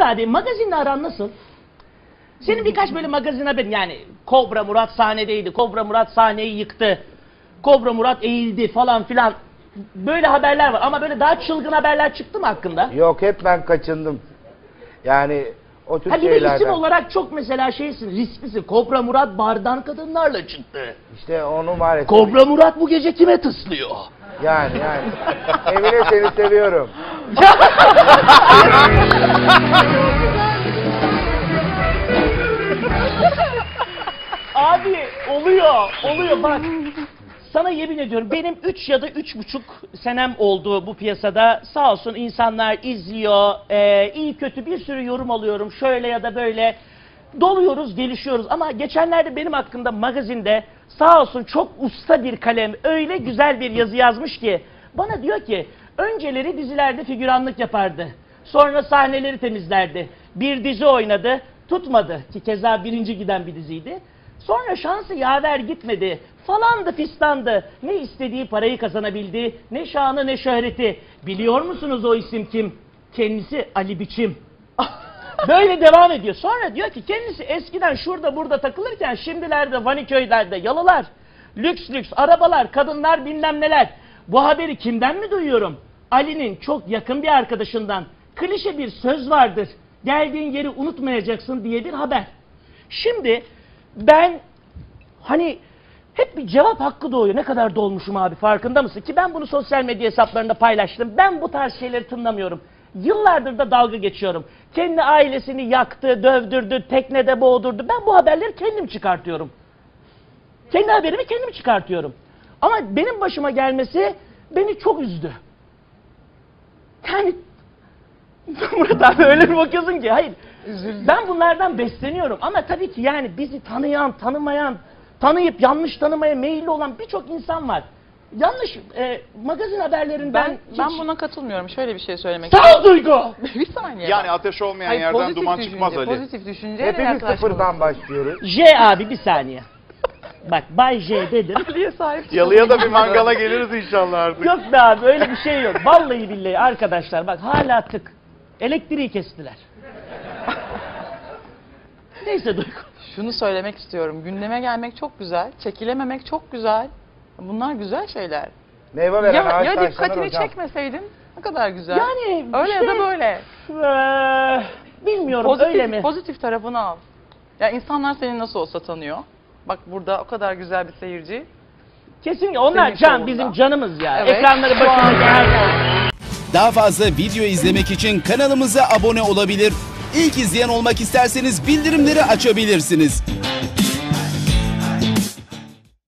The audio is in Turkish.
Murat abi magazinle aran nasıl? Senin birkaç böyle magazin haberin, yani Kobra Murat sahnedeydi, Kobra Murat sahneyi yıktı, Kobra Murat eğildi falan filan, böyle haberler var ama böyle daha çılgın haberler çıktı mı hakkında? Yok, hep ben kaçındım. Yani o tür Bir de şeylerden. isim olarak çok mesela şeysin, risklisin. Kobra Murat bardan kadınlarla çıktı. İşte onu maalesef. Kobra Murat bu gece kime tıslıyor? Yani. Emine, seni seviyorum. Abi oluyor bak. Sana yemin ediyorum, benim 3 ya da 3,5 senem oldu bu piyasada. Sağ olsun insanlar izliyor, iyi kötü bir sürü yorum alıyorum, şöyle ya da böyle. Doluyoruz, gelişiyoruz ama geçenlerde benim hakkında magazinde sağ olsun çok usta bir kalem öyle güzel bir yazı yazmış ki, bana diyor ki önceleri dizilerde figüranlık yapardı, sonra sahneleri temizlerdi, bir dizi oynadı, tutmadı ki keza birinci giden bir diziydi, sonra şansı yaver gitmedi, falandı fistandı, ne istediği parayı kazanabildi, ne şanı ne şöhreti. Biliyor musunuz o isim kim? Kendisi Ali Biçim. Böyle devam ediyor. Sonra diyor ki kendisi eskiden şurada burada takılırken şimdilerde Vaniköy'lerde yalılar, lüks lüks arabalar, kadınlar, bilmem neler. Bu haberi kimden mi duyuyorum? Ali'nin çok yakın bir arkadaşından. Klişe bir söz vardır, geldiğin yeri unutmayacaksın diye bir haber. Şimdi ben hani hep bir cevap hakkı doğuyor. Ne kadar dolmuşum abi, farkında mısın? Ki ben bunu sosyal medya hesaplarında paylaştım. Ben bu tarz şeyleri tınlamıyorum. Yıllardır da dalga geçiyorum. Kendi ailesini yaktı, dövdürdü, teknede boğdurdu. Ben bu haberleri kendim çıkartıyorum. Kendi haberimi kendim çıkartıyorum. Ama benim başıma gelmesi beni çok üzdü. Yani Murat abi öyle bir bakıyorsun ki, hayır. Üzüldüm. Ben bunlardan besleniyorum ama tabii ki yani bizi tanıyan, tanımayan, tanıyıp yanlış tanımaya meyilli olan birçok insan var. Yanlış magazin haberlerinden... Ben buna katılmıyorum. Şöyle bir şey söylemek istiyorum. Sağ ol Duygu! Bir saniye. Yani ateş olmayan yerden duman çıkmaz Ali. Pozitif düşünce. Hepimiz sıfırdan başlıyoruz. J abi bir saniye. Bak Bay J'dedir. Ali'ye sahip. Yalıya da bir mangala geliriz inşallah artık. Yok be abi, öyle bir şey yok. Vallahi billahi arkadaşlar bak, hala tık. Elektriği kestiler. Neyse Duygu. Şunu söylemek istiyorum. Gündeme gelmek çok güzel. Çekilememek çok güzel. Bunlar güzel şeyler. Meyve veren ağaç ya taşlanır dikkatini hocam. çekmeseydin ne kadar güzel. Yani öyle işte, ya da böyle. Bilmiyorum öyle mi? Pozitif tarafını al. Ya insanlar seni nasıl olsa tanıyor. Bak burada o kadar güzel bir seyirci. Kesinlikle onlar can, bizim canımız ya. Evet. Ekranları başına gel. Daha fazla video izlemek için kanalımıza abone olabilir. İlk izleyen olmak isterseniz bildirimleri açabilirsiniz.